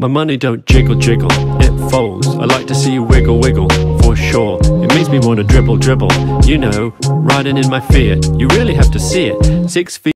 My money don't jiggle jiggle, it folds. I like to see you wiggle wiggle, for sure. It makes me wanna dribble dribble, you know, riding in my Fiat. You really have to see it. 6 feet